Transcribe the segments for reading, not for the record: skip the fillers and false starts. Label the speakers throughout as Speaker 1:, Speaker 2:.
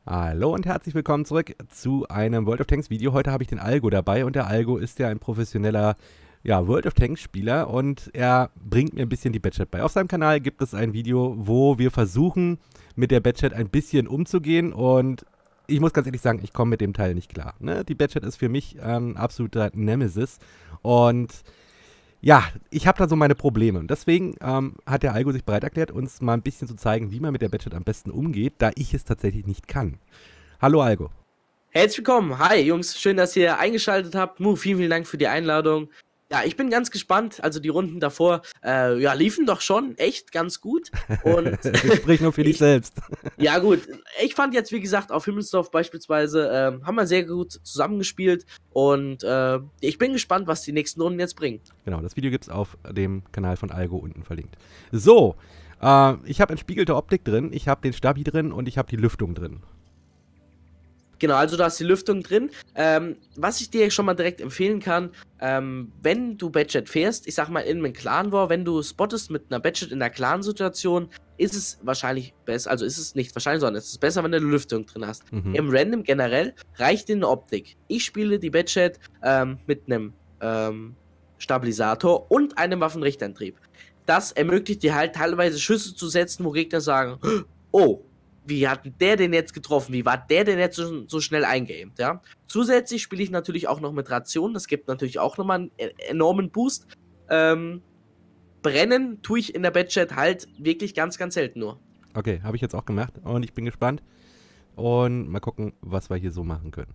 Speaker 1: Hallo und herzlich willkommen zurück zu einem World of Tanks Video. Heute habe ich den Algo dabei und der Algo ist ja ein professioneller World of Tanks Spieler und er bringt mir ein bisschen die Batchat bei. Auf seinem Kanal gibt es ein Video, wo wir versuchen, mit der Batchat ein bisschen umzugehen und ich muss ganz ehrlich sagen, ich komme mit dem Teil nicht klar. Ne? Die Batchat ist für mich ein absoluter Nemesis und ja, ich habe da so meine Probleme. Und deswegen hat der Algo sich bereit erklärt, uns mal ein bisschen zu zeigen, wie man mit der Batchat am besten umgeht, da ich es tatsächlich nicht kann. Hallo Algo.
Speaker 2: Herzlich willkommen. Hi Jungs, schön, dass ihr eingeschaltet habt. Vielen Dank für die Einladung. Ja, ich bin ganz gespannt. Also die Runden davor, liefen doch schon echt ganz gut. Und
Speaker 1: Sprich nur für dich selbst.
Speaker 2: Ja gut, ich fand jetzt, wie gesagt, auf Himmelsdorf beispielsweise, haben wir sehr gut zusammengespielt. Und ich bin gespannt, was die nächsten Runden jetzt bringen.
Speaker 1: Genau, das Video gibt es auf dem Kanal von Algo unten verlinkt. So, ich habe entspiegelte Optik drin, ich habe den Stabi drin und ich habe die Lüftung drin.
Speaker 2: Genau, also du hast die Lüftung drin. Was ich dir schon mal direkt empfehlen kann, wenn du Batchat fährst, ich sag mal in einem Clan War, wenn du spottest mit einer Batchat in der Clan-Situation, ist es wahrscheinlich besser, also ist es nicht wahrscheinlich, sondern es ist besser, wenn du eine Lüftung drin hast. Im Random generell reicht dir eine Optik. Ich spiele die Batchat mit einem Stabilisator und einem Waffenrichtantrieb. Das ermöglicht dir halt teilweise Schüsse zu setzen, wo Gegner sagen, oh, wie hat der denn jetzt getroffen? Wie war der denn jetzt so schnell eingeaimt, ja? Zusätzlich spiele ich natürlich auch noch mit Rationen. Das gibt natürlich auch nochmal einen enormen Boost. Brennen tue ich in der Batchat halt wirklich ganz, ganz selten nur.
Speaker 1: Okay, habe ich jetzt auch gemacht und ich bin gespannt. Und mal gucken, was wir hier so machen können.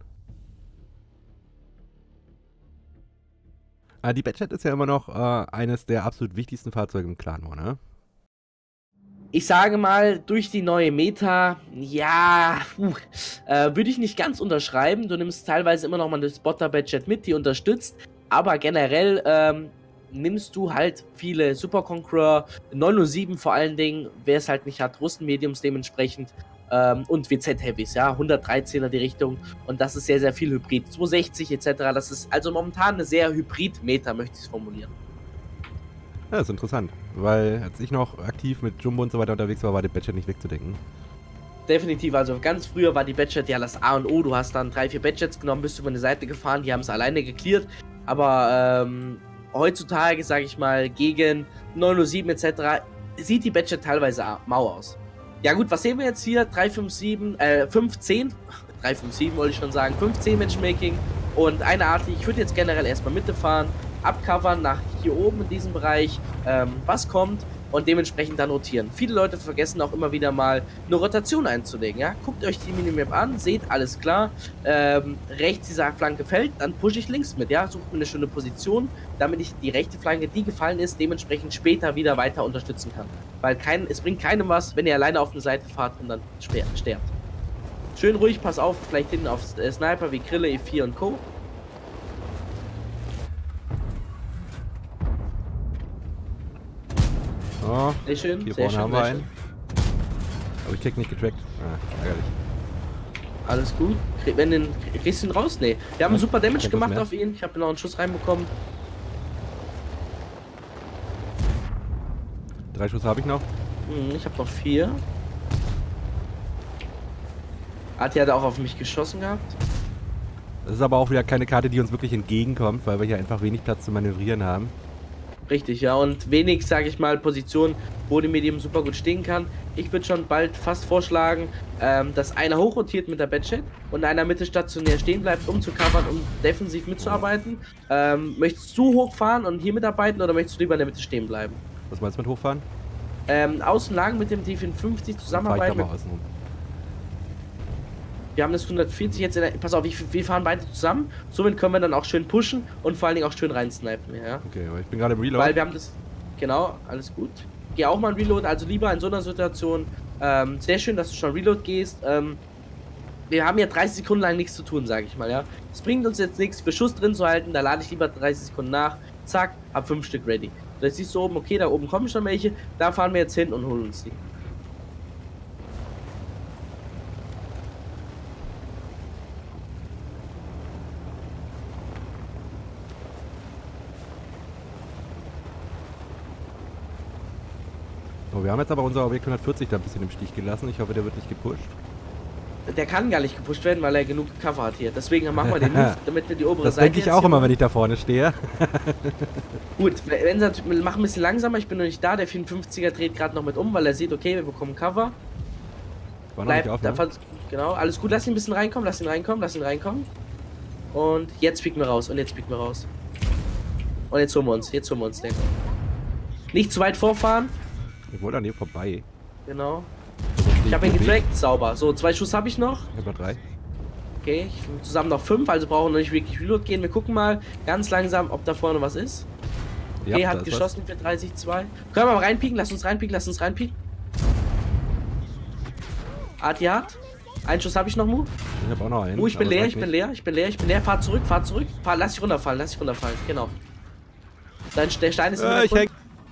Speaker 1: Die Batchat ist ja immer noch eines der absolut wichtigsten Fahrzeuge im Clan War, ne?
Speaker 2: Ich sage mal, durch die neue Meta, ja, würde ich nicht ganz unterschreiben. Du nimmst teilweise immer noch mal eine Spotter-Batchat mit, die unterstützt. Aber generell nimmst du halt viele Super Conqueror, 907 vor allen Dingen, wer es halt nicht hat, Russen-Mediums dementsprechend. Und WZ-Heavys, ja, 113er die Richtung. Und das ist sehr, sehr viel Hybrid. 260 etc. Das ist also momentan eine sehr Hybrid-Meta, möchte ich es formulieren.
Speaker 1: Ja, das ist interessant, weil als ich noch aktiv mit Jumbo und so weiter unterwegs war, war die Batchat nicht wegzudenken.
Speaker 2: Definitiv, also ganz früher war die Batchat ja das A und O. Du hast dann 3, 4 Batchats genommen, bist über eine Seite gefahren, die haben es alleine geklärt. Aber heutzutage, sage ich mal, gegen 907 etc. sieht die Batchat teilweise mau aus. Ja gut, was sehen wir jetzt hier? 357, 510, 357 wollte ich schon sagen, 510 Matchmaking und eine Art, ich würde jetzt generell erstmal Mitte fahren, abcovern nach hier oben in diesem Bereich, was kommt und dementsprechend dann rotieren. Viele Leute vergessen auch immer wieder mal eine Rotation einzulegen, ja. Guckt euch die Minimap an, seht, alles klar, rechts dieser Flanke fällt, dann pushe ich links mit, ja. Sucht mir eine schöne Position, damit ich die rechte Flanke, die gefallen ist, dementsprechend später wieder weiter unterstützen kann. Weil es bringt keinem was, wenn ihr alleine auf eine Seite fahrt und dann sterbt. Schön ruhig, pass auf, vielleicht hinten auf Sniper wie Krille, E4 und Co.
Speaker 1: Oh,
Speaker 2: sehr schön,
Speaker 1: hier
Speaker 2: sehr
Speaker 1: vorne
Speaker 2: schön,
Speaker 1: haben wir einen. Aber ich krieg nicht getrackt. Ärgerlich.
Speaker 2: Alles gut. Kriegst du ihn raus? Nee. Wir haben super Damage gemacht auf ihn. Ich habe noch einen Schuss reinbekommen.
Speaker 1: 3 Schuss habe ich noch.
Speaker 2: Ich habe noch 4. Ati hat auch auf mich geschossen gehabt.
Speaker 1: Das ist aber auch wieder keine Karte, die uns wirklich entgegenkommt, weil wir hier einfach wenig Platz zu manövrieren haben.
Speaker 2: Richtig, ja, und wenig, sage ich mal, Positionen, wo die Medium super gut stehen kann. Ich würde schon bald fast vorschlagen, dass einer hochrotiert mit der Batchat und einer Mitte stationär stehen bleibt, um zu covern, um defensiv mitzuarbeiten. Möchtest du hochfahren und hier mitarbeiten oder möchtest du lieber in der Mitte stehen bleiben?
Speaker 1: Was meinst du mit hochfahren?
Speaker 2: Außenlagen mit dem T54 zusammenarbeiten. Wir haben das 140 jetzt pass auf, wir fahren beide zusammen. Somit können wir dann auch schön pushen und vor allen Dingen auch schön rein snipen. Ja.
Speaker 1: Okay, aber ich bin gerade im Reload.
Speaker 2: Weil wir haben das. Genau, alles gut. Geh auch mal ein Reload, also lieber in so einer Situation. Sehr schön, dass du schon Reload gehst. Wir haben ja 30 Sekunden lang nichts zu tun, sage ich mal, ja. Es bringt uns jetzt nichts, für Schuss drin zu halten, da lade ich lieber 30 Sekunden nach. Zack, hab 5 Stück ready. Jetzt siehst du oben, okay, da oben kommen schon welche. Da fahren wir jetzt hin und holen uns die.
Speaker 1: Oh, wir haben jetzt aber unser Objekt 140 da ein bisschen im Stich gelassen. Ich hoffe, der wird nicht gepusht.
Speaker 2: der kann gar nicht gepusht werden, weil er genug Cover hat hier. Deswegen machen wir den Move, damit wir die obere
Speaker 1: Das
Speaker 2: Seite
Speaker 1: denke ich auch immer, wenn ich da vorne stehe.
Speaker 2: Gut, wenn sie wir machen ein bisschen langsamer, ich bin noch nicht da. Der 54er dreht gerade noch mit um, weil er sieht, okay, wir bekommen Cover.
Speaker 1: War noch nicht auf, ne?
Speaker 2: Genau, alles gut, lass ihn ein bisschen reinkommen, lass ihn reinkommen. Und jetzt picken wir raus, und jetzt holen wir uns, den. Nicht zu weit vorfahren.
Speaker 1: Ich wollte an dir vorbei.
Speaker 2: Genau.
Speaker 1: Also
Speaker 2: Ich habe ihn getrackt, sauber. So, 2 Schuss habe ich noch.
Speaker 1: Ich habe noch 3.
Speaker 2: Okay, zusammen noch 5, also brauchen wir nicht wirklich Reload gehen. Wir gucken mal ganz langsam, ob da vorne was ist. Okay,
Speaker 1: Ja,
Speaker 2: hat geschossen für 30-2. Können wir mal reinpieken? Lass uns reinpieken. Arti hat. Einen Schuss habe ich noch, Mu.
Speaker 1: Ich habe auch noch einen.
Speaker 2: Ich bin leer. Fahr zurück. Lass dich runterfallen. Genau. Der Stein ist
Speaker 1: ich häng.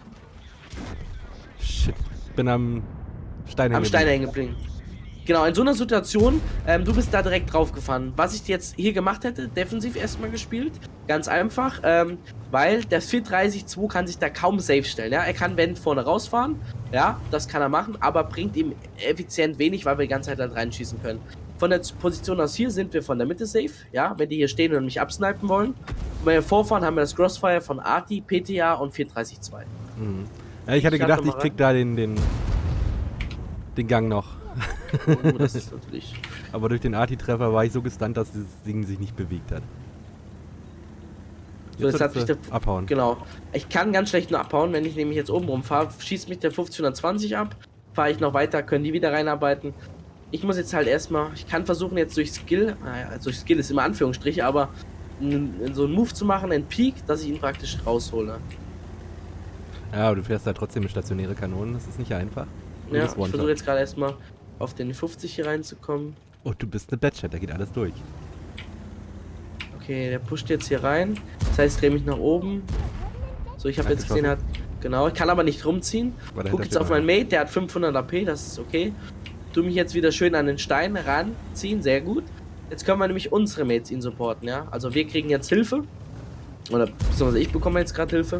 Speaker 1: Shit. Ich bin am Stein
Speaker 2: hängen geblieben. Genau, in so einer Situation, du bist da direkt drauf gefahren. Was ich jetzt hier gemacht hätte, defensiv erstmal gespielt. Ganz einfach, weil der 432 kann sich da kaum safe stellen. Ja? Er kann, wenn vorne rausfahren, ja, das kann er machen, aber bringt ihm effizient wenig, weil wir die ganze Zeit halt reinschießen können. Von der Position aus hier sind wir von der Mitte safe, ja, wenn die hier stehen und mich absnipen wollen. Und wenn wir vorfahren, haben wir das Crossfire von Arti, PTA und 432.
Speaker 1: Mhm. Ja, ich hatte gedacht, ich krieg da den Gang noch.
Speaker 2: Oh, das ist natürlich.
Speaker 1: Aber durch den Arti-Treffer war ich so gestunt, dass dieses Ding sich nicht bewegt hat.
Speaker 2: So, jetzt hat mich der
Speaker 1: abhauen.
Speaker 2: Genau. Ich kann ganz schlecht nur abhauen, wenn ich nämlich jetzt oben rumfahre, schießt mich der 1520 ab, fahre ich noch weiter, können die wieder reinarbeiten. Ich muss jetzt halt erstmal, ich kann versuchen jetzt durch Skill, durch Skill ist immer Anführungsstriche, aber so einen Move zu machen, einen Peak, dass ich ihn praktisch raushole.
Speaker 1: Ja, aber du fährst da trotzdem mit stationäre Kanonen, das ist nicht einfach.
Speaker 2: Und ja, ich versuche jetzt gerade erstmal auf den 50 hier reinzukommen.
Speaker 1: Oh, du bist eine Batchat, da geht alles durch.
Speaker 2: Okay, der pusht jetzt hier rein. Das heißt, ich drehe mich nach oben. So, ich habe jetzt gesehen, genau, ich kann aber nicht rumziehen. Guck jetzt auf meinen Mate, der hat 500 AP, das ist okay. Tu mich jetzt wieder schön an den Stein ranziehen, sehr gut. Jetzt können wir nämlich unsere Mates ihn supporten, ja. Also wir kriegen jetzt Hilfe. Oder beziehungsweise ich bekomme jetzt gerade Hilfe.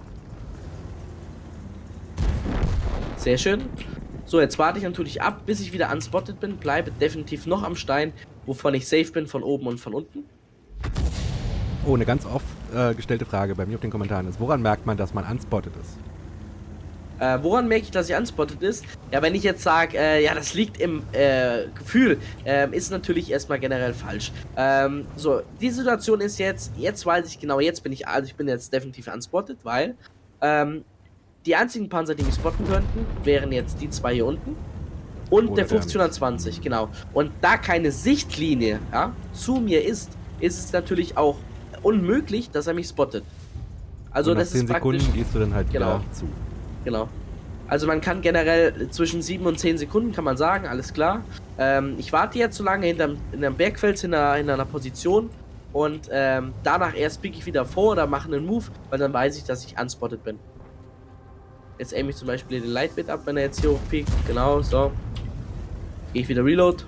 Speaker 2: Sehr schön. So, jetzt warte ich natürlich ab, bis ich wieder unspotted bin. Bleibe definitiv noch am Stein, wovon ich safe bin, von oben und von unten.
Speaker 1: Oh, eine ganz oft gestellte Frage bei mir auf den Kommentaren ist, woran merkt man, dass man unspotted ist?
Speaker 2: Woran merke ich, dass ich unspotted ist? Ja, wenn ich jetzt sage, ja, das liegt im Gefühl, ist natürlich erstmal generell falsch. So, die Situation ist jetzt weiß ich genau, jetzt bin ich jetzt definitiv unspotted, weil die einzigen Panzer, die mich spotten könnten, wären jetzt die 2 hier unten und der 1520, genau. Und da keine Sichtlinie, ja, zu mir ist es natürlich auch unmöglich, dass er mich spottet. Also
Speaker 1: und nach
Speaker 2: das
Speaker 1: 10
Speaker 2: ist praktisch.
Speaker 1: Sekunden gehst du dann halt wieder zu.
Speaker 2: Genau. Also man kann generell zwischen 7 und 10 Sekunden, kann man sagen, alles klar. Ich warte jetzt so lange in einem Bergfels in einer Position und danach erst pick ich wieder vor oder mache einen Move, weil dann weiß ich, dass ich unspotted bin. Jetzt aim ich zum Beispiel den Lightweight ab, wenn er jetzt hier hochpiekt. Genau, so. Gehe ich wieder Reload.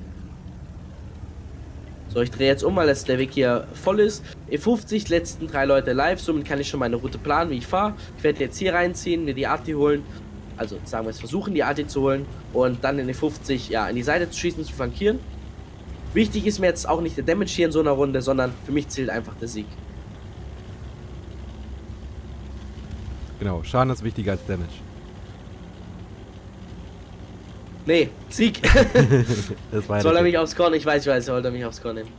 Speaker 2: So, ich drehe jetzt um, weil der Weg hier voll ist. E50, letzten 3 Leute live, somit kann ich schon meine Route planen, wie ich fahre. Ich werde jetzt hier reinziehen, mir die Arti holen. Also sagen wir es, versuchen die Arti zu holen. Und dann in E50, ja, in die Seite zu schießen, zu flankieren. Wichtig ist mir jetzt auch nicht der Damage hier in so einer Runde, sondern für mich zählt einfach der Sieg.
Speaker 1: Genau, Schaden ist wichtiger als Damage.
Speaker 2: Nee, Sieg.
Speaker 1: Das war
Speaker 2: soll er mich aufs Korn? Ich weiß, soll er mich aufs Korn nehmen.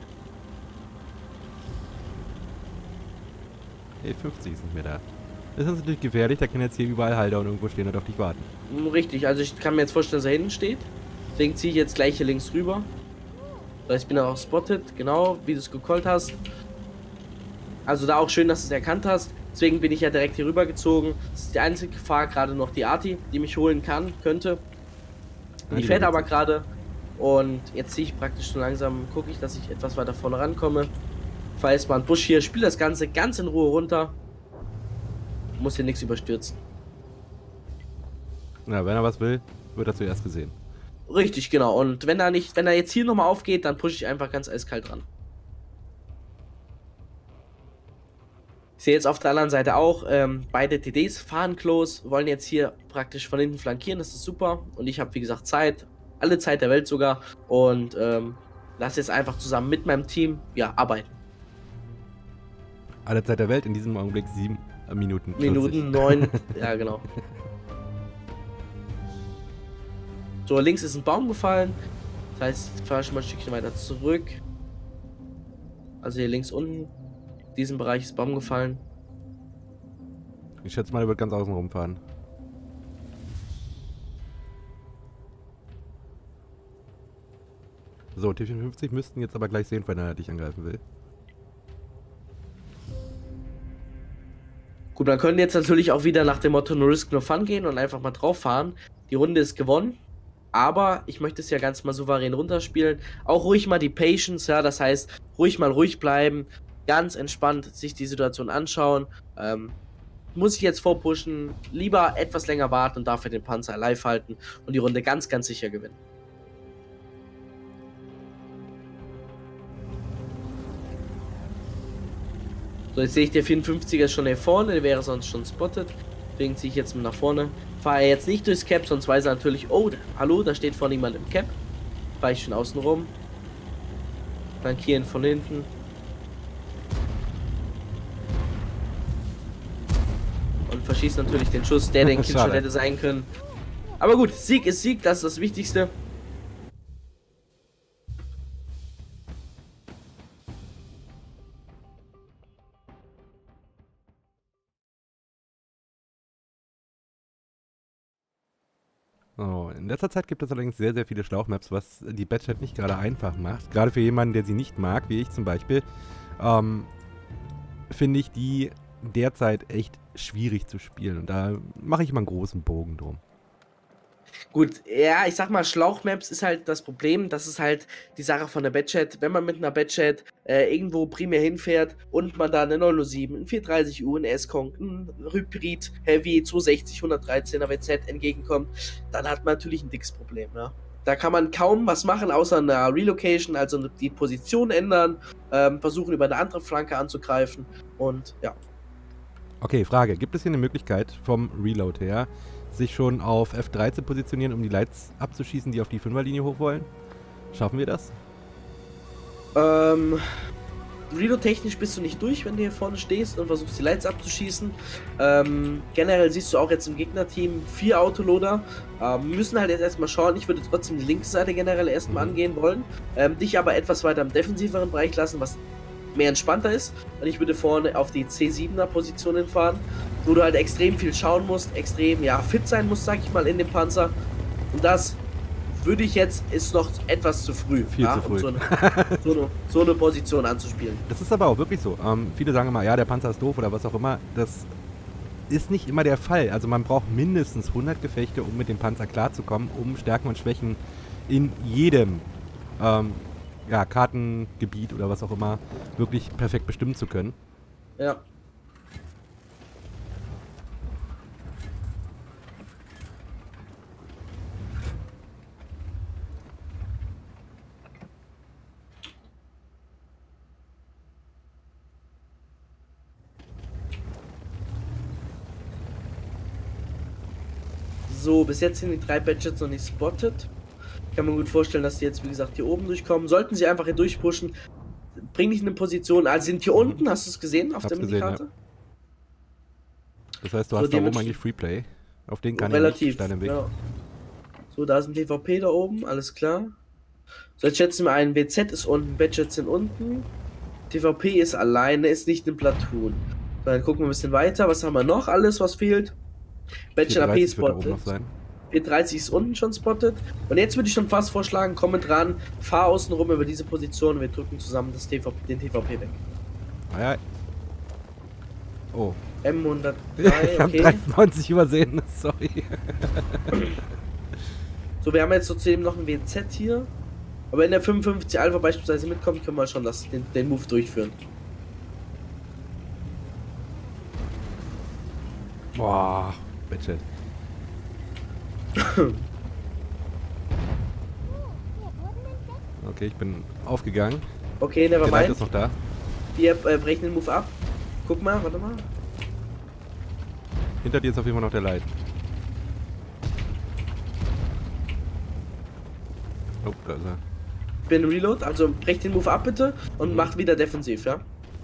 Speaker 1: E50 ist nicht mehr da. Das ist natürlich gefährlich, da kann jetzt hier überall Halter und irgendwo stehen und auf dich warten.
Speaker 2: Richtig, also ich kann mir jetzt vorstellen, dass er hinten steht. Deswegen ziehe ich jetzt gleich hier links rüber. Ich bin auch spotted, genau, wie du es gecallt hast. Also da auch schön, dass du es erkannt hast. Deswegen bin ich ja direkt hier rüber gezogen. Das ist die einzige Gefahr, gerade noch die Arti, die mich holen könnte. Die fährt aber gerade. Und jetzt ziehe ich praktisch so langsam, gucke ich, dass ich etwas weiter vorne rankomme. Fahr erstmal einen Busch hier, spiele das Ganze ganz in Ruhe runter. Muss hier nichts überstürzen.
Speaker 1: Na, wenn er was will, wird er zuerst gesehen.
Speaker 2: Richtig, genau. Und wenn er jetzt hier nochmal aufgeht, dann pushe ich einfach ganz eiskalt ran. Ich sehe jetzt auf der anderen Seite auch, beide TDs fahren close, wollen jetzt hier praktisch von hinten flankieren, das ist super. Und ich habe, wie gesagt, Zeit. Alle Zeit der Welt sogar. Und lass jetzt einfach zusammen mit meinem Team, ja, arbeiten.
Speaker 1: Alle Zeit der Welt, in diesem Augenblick 7 Minuten 40.
Speaker 2: Minuten 9, ja genau. So, links ist ein Baum gefallen. Das heißt, ich fahre schon mal ein Stückchen weiter zurück. Also hier links unten, in diesem Bereich ist Baum gefallen.
Speaker 1: Ich schätze mal, er wird ganz außen rumfahren. So, T54 müssten jetzt aber gleich sehen, wenn er dich angreifen will.
Speaker 2: Gut, man könnte jetzt natürlich auch wieder nach dem Motto No Risk No Fun gehen und einfach mal drauf fahren. Die Runde ist gewonnen. Aber ich möchte es ja ganz mal souverän runterspielen. Auch ruhig mal die Patience, ja, das heißt, ruhig bleiben, ganz entspannt sich die Situation anschauen. Muss ich jetzt vorpushen, lieber etwas länger warten und dafür den Panzer alive halten und die Runde ganz sicher gewinnen. So, jetzt sehe ich, der 54er ist schon hier vorne, der wäre sonst schon spotted. Deswegen ziehe ich jetzt mal nach vorne. Fahre jetzt nicht durchs Cap, sonst weiß er natürlich, oh, hallo, da steht vorne jemand im Cap. Fahre ich schon außen rum. Flankieren von hinten. Und verschießt natürlich den Schuss, der den Killshot hätte sein können. Aber gut, Sieg ist Sieg, das ist das Wichtigste.
Speaker 1: Oh, in letzter Zeit gibt es allerdings sehr viele Schlauchmaps, was die Batchat nicht gerade einfach macht. Gerade für jemanden, der sie nicht mag, wie ich zum Beispiel, finde ich die derzeit echt schwierig zu spielen. Und da mache ich mal einen großen Bogen drum.
Speaker 2: Gut, ja, ich sag mal, Schlauchmaps ist halt das Problem, das ist halt die Sache von der Batchat. Wenn man mit einer Batchat irgendwo primär hinfährt und man da eine 907, ein 430U, ein S-Kong, ein Hybrid Heavy 260, 113er WZ entgegenkommt, dann hat man natürlich ein dickes Problem, ja. Da kann man kaum was machen, außer einer Relocation, also die Position ändern, versuchen über eine andere Flanke anzugreifen und ja.
Speaker 1: Okay, Frage. Gibt es hier eine Möglichkeit vom Reload her, sich schon auf F3 zu positionieren, um die Lights abzuschießen, die auf die 5er-Linie hoch wollen? Schaffen wir das?
Speaker 2: Reload-technisch bist du nicht durch, wenn du hier vorne stehst und versuchst die Lights abzuschießen. Generell siehst du auch jetzt im Gegnerteam 4 Autoloader. Wir müssen halt jetzt erstmal schauen. Ich würde trotzdem die linke Seite generell erstmal angehen wollen. Dich aber etwas weiter im defensiveren Bereich lassen, was mehr entspannter ist. Und ich würde vorne auf die C7er Position hinfahren, wo du halt extrem viel schauen musst, extrem, ja, fit sein musst, sag ich mal, in dem Panzer. Und das würde ich jetzt, ist noch etwas zu früh,
Speaker 1: Viel zu früh.
Speaker 2: Um so eine Position anzuspielen.
Speaker 1: Das ist aber auch wirklich so. Viele sagen immer, ja, der Panzer ist doof oder was auch immer. Das ist nicht immer der Fall. Also man braucht mindestens 100 Gefechte, um mit dem Panzer klarzukommen, um Stärken und Schwächen in jedem Kartengebiet oder was auch immer wirklich perfekt bestimmen zu können.
Speaker 2: Ja. So, bis jetzt sind die 3 Batchets noch nicht spotted. Kann man gut vorstellen, dass die jetzt, wie gesagt, hier oben durchkommen. Sollten sie einfach hier durchpushen, bring dich in eine Position. Also sind hier unten, hast du es gesehen auf der Minikarte?
Speaker 1: Ja. Das heißt, du hast da oben eigentlich Freeplay. Auf den kann
Speaker 2: ich
Speaker 1: nicht Stein im Weg.
Speaker 2: Ja. So, da ist ein PvP da oben, alles klar. So, jetzt schätzen wir ein, WZ ist unten, Batchets sind unten. TVP ist alleine, ist nicht im Platoon. So, dann gucken wir ein bisschen weiter. Was haben wir noch? Alles, was fehlt. Batchet AP spottet. 430 ist unten schon spottet. Und jetzt würde ich schon fast vorschlagen, komm mit ran, fahr außen rum über diese Position und wir drücken zusammen den TVP weg.
Speaker 1: Ah ja. Oh.
Speaker 2: M103,
Speaker 1: ich habe 93 übersehen, sorry.
Speaker 2: So, wir haben jetzt trotzdem noch ein WZ hier. Aber wenn der 55 Alpha beispielsweise mitkommt, können wir schon den Move durchführen.
Speaker 1: Boah, bitte. Okay, ich bin aufgegangen.
Speaker 2: Okay, nevermind.
Speaker 1: Der Light ist noch da.
Speaker 2: Wir brechen den Move ab. Guck mal, warte mal.
Speaker 1: Hinter dir ist auf jeden Fall noch der Light. Da ist er.
Speaker 2: Ich bin Reload, also brecht den Move ab bitte und macht wieder defensiv, ja?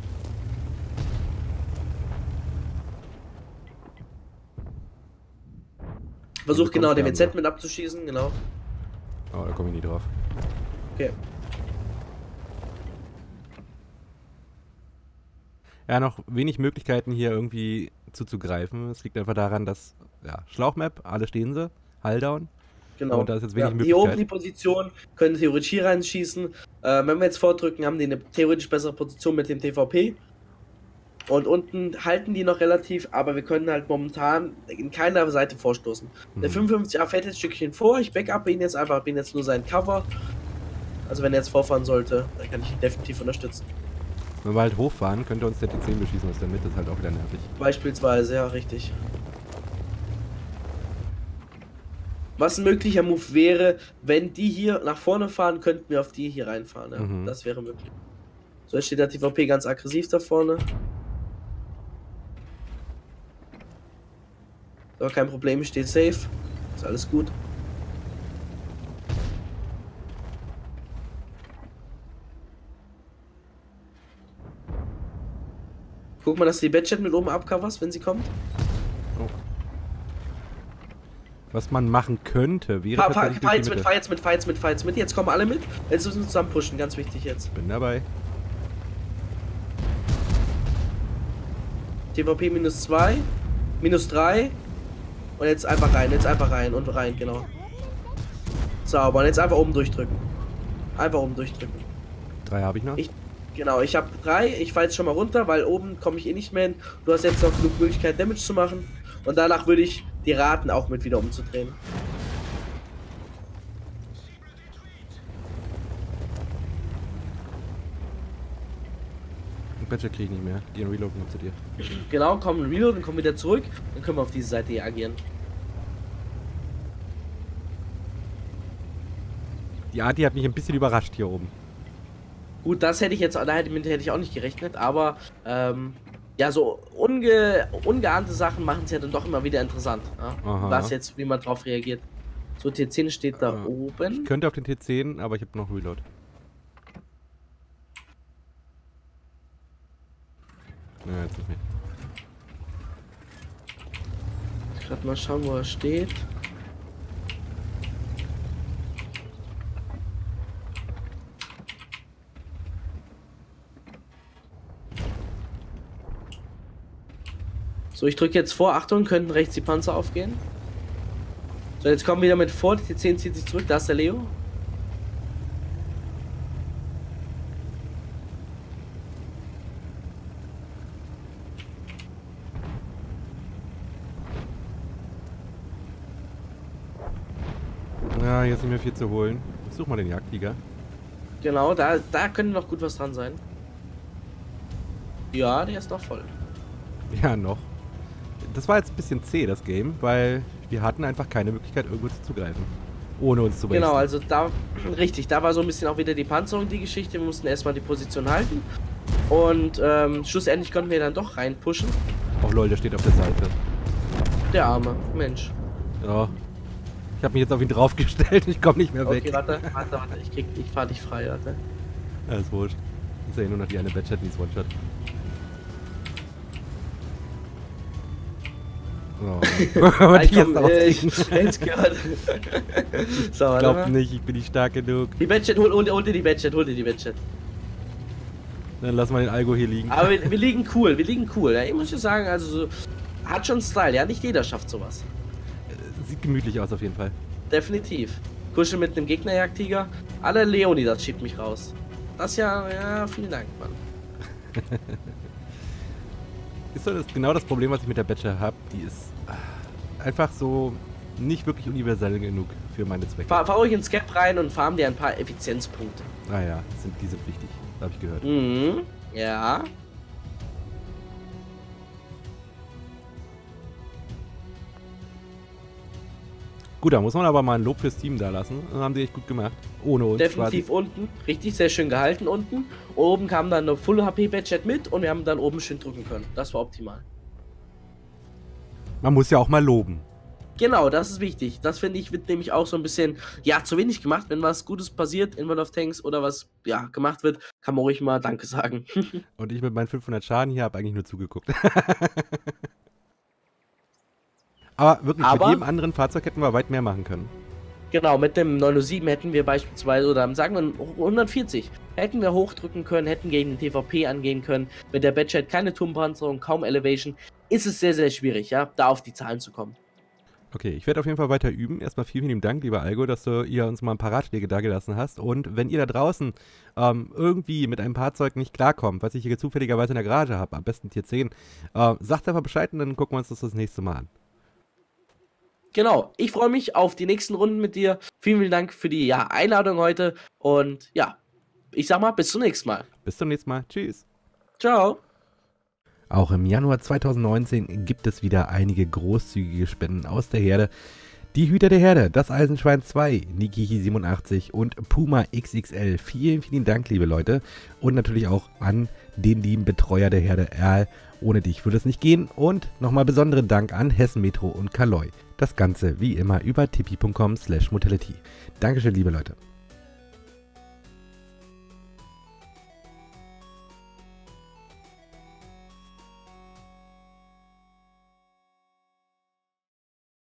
Speaker 2: Versuch genau den WZ mit abzuschießen, genau.
Speaker 1: Oh, da komme ich nie drauf.
Speaker 2: Okay.
Speaker 1: Ja, noch wenig Möglichkeiten hier irgendwie zuzugreifen. Es liegt einfach daran, dass, ja, Schlauchmap, alle stehen sie, Hulldown.
Speaker 2: Genau.
Speaker 1: Und da ist jetzt wenig
Speaker 2: Hier
Speaker 1: Möglichkeit.
Speaker 2: oben die Position, können theoretisch hier reinschießen. Wenn wir jetzt vordrücken, haben die eine theoretisch bessere Position mit dem TVP. Und unten halten die noch relativ, aber wir können halt momentan in keiner Seite vorstoßen. Der 55A fährt jetzt ein Stückchen vor, ich backup ihn jetzt einfach, bin jetzt nur sein Cover. Also wenn er jetzt vorfahren sollte, dann kann ich ihn definitiv unterstützen.
Speaker 1: Wenn wir halt hochfahren, könnte uns der T10 beschießen aus der Mitte, ist halt auch wieder nervig.
Speaker 2: Beispielsweise, ja, richtig. Was ein möglicher Move wäre, wenn die hier nach vorne fahren, könnten wir auf die hier reinfahren. Ja? Das wäre möglich. So, jetzt steht der TVP ganz aggressiv da vorne. So, kein Problem, ich stehe safe. Ist alles gut. Guck mal, dass du die Badchat mit oben abcoverst, wenn sie kommt.
Speaker 1: Oh. Was man machen könnte, wäre
Speaker 2: Fahr jetzt mit. Jetzt kommen alle mit. Jetzt müssen wir zusammen pushen, ganz wichtig jetzt.
Speaker 1: Bin dabei.
Speaker 2: TVP -2, -3. Und jetzt einfach rein und rein, genau. Sauber, und jetzt einfach oben durchdrücken. Einfach oben durchdrücken.
Speaker 1: 3 habe ich noch.
Speaker 2: Genau, ich habe 3, ich falle jetzt schon mal runter, weil oben komme ich eh nicht mehr hin. Du hast jetzt noch genug Möglichkeit, Damage zu machen. Und danach würde ich die raten, auch mit wieder umzudrehen.
Speaker 1: Badger kriege ich nicht mehr. Gehen reloaden zu dir.
Speaker 2: Genau, kommen Reload und kommen wieder zurück. Dann können wir auf diese Seite hier agieren.
Speaker 1: Die Arti hat mich ein bisschen überrascht hier oben.
Speaker 2: Gut, das hätte ich jetzt, hätte ich auch nicht gerechnet, aber ja, so ungeahnte Sachen machen es ja dann doch immer wieder interessant. Ja? Was jetzt, wie man drauf reagiert. So, T10 steht da oben.
Speaker 1: Ich könnte auf den T10, aber ich habe noch Reload. Ja, jetzt nicht mehr.
Speaker 2: Gerade mal schauen, wo er steht. So, ich drücke jetzt vor. Achtung, könnten rechts die Panzer aufgehen. So, jetzt kommen wir wieder mit vor. Die T10 zieht sich zurück. Da ist der Leo.
Speaker 1: Ja, hier ist nicht mehr viel zu holen. Ich such mal den Jagdtiger.
Speaker 2: Genau, da könnte noch gut was dran sein. Ja, der ist noch voll.
Speaker 1: Ja, noch. Das war jetzt ein bisschen zäh, das Game, weil wir hatten einfach keine Möglichkeit, irgendwo zuzugreifen. Ohne uns zu wasten.
Speaker 2: Genau, also da, richtig, da war so ein bisschen auch wieder die Panzerung, die Geschichte. Wir mussten erstmal die Position halten. Und schlussendlich konnten wir dann doch reinpushen.
Speaker 1: Oh lol, der steht auf der Seite.
Speaker 2: Der arme Mensch.
Speaker 1: Ja. Ich habe mich jetzt auf ihn draufgestellt, ich komme nicht mehr weg.
Speaker 2: Okay, warte, ich fahr dich frei, warte.
Speaker 1: Alles wurscht. Ich sehe nur noch die eine Badchat, die ist One-Shot. So. Aber die jetzt ausziehen.
Speaker 2: So,
Speaker 1: ich glaub nicht, ich bin nicht stark genug.
Speaker 2: Die Badchat, hol dir die Badchat,
Speaker 1: Dann lass mal den Algo hier liegen.
Speaker 2: Aber wir liegen cool, Ja, ich muss ja sagen, also so, hat schon Style, ja, nicht jeder schafft sowas.
Speaker 1: Sieht gemütlich aus auf jeden Fall.
Speaker 2: Definitiv. Kuschel mit einem Gegnerjagdtiger. Alle Leonidas schiebt mich raus. Das ja, vielen Dank, Mann.
Speaker 1: Ist doch genau das Problem, was ich mit der Badger habe. Die ist einfach so nicht wirklich universell genug für meine Zwecke.
Speaker 2: Fahr ruhig ins Cap rein und farm dir ein paar Effizienzpunkte.
Speaker 1: Ah ja, die sind wichtig. Habe ich gehört.
Speaker 2: Mhm. Ja.
Speaker 1: Gut, da muss man aber mal ein Lob fürs Team da lassen. Das haben die echt gut gemacht. Ohne uns.
Speaker 2: Definitiv quasi. Unten. Richtig, sehr schön gehalten unten. Oben kam dann eine Full HP Badchat mit und wir haben dann oben schön drücken können. Das war optimal.
Speaker 1: Man muss ja auch mal loben.
Speaker 2: Genau, das ist wichtig. Das finde ich, wird nämlich auch so ein bisschen, ja, zu wenig gemacht. Wenn was Gutes passiert in World of Tanks oder was, ja, gemacht wird, kann man ruhig mal Danke sagen.
Speaker 1: Und ich mit meinen 500 Schaden hier habe eigentlich nur zugeguckt. Aber wirklich, mit jedem anderen Fahrzeug hätten wir weit mehr machen können.
Speaker 2: Genau, mit dem 907 hätten wir beispielsweise, oder sagen wir 140, hätten wir hochdrücken können, hätten gegen den TVP angehen können. Mit der Badget keine Turmpanzerung, kaum Elevation, ist es sehr, sehr schwierig, ja, da auf die Zahlen zu kommen.
Speaker 1: Okay, ich werde auf jeden Fall weiter üben. Erstmal vielen, vielen Dank, lieber Algo, dass du ihr uns mal ein paar Ratschläge dagelassen hast. Und wenn ihr da draußen irgendwie mit einem Fahrzeug nicht klarkommt, was ich hier zufälligerweise in der Garage habe, am besten Tier 10, sagt einfach Bescheid und dann gucken wir uns das nächste Mal an.
Speaker 2: Genau, ich freue mich auf die nächsten Runden mit dir. Vielen, vielen Dank für die Einladung heute. Und ja, ich sag mal, bis zum nächsten Mal.
Speaker 1: Bis zum nächsten Mal. Tschüss.
Speaker 2: Ciao.
Speaker 1: Auch im Januar 2019 gibt es wieder einige großzügige Spenden aus der Herde. Die Hüter der Herde, das Eisenschwein 2, Nikihi87 und Puma XXL. Vielen, vielen Dank, liebe Leute. Und natürlich auch an den lieben Betreuer der Herde, Erl. Ohne dich würde es nicht gehen. Und nochmal besonderen Dank an Hessen Metro und Kaloi. Das Ganze wie immer über tipi.com/Motility. Dankeschön, liebe Leute.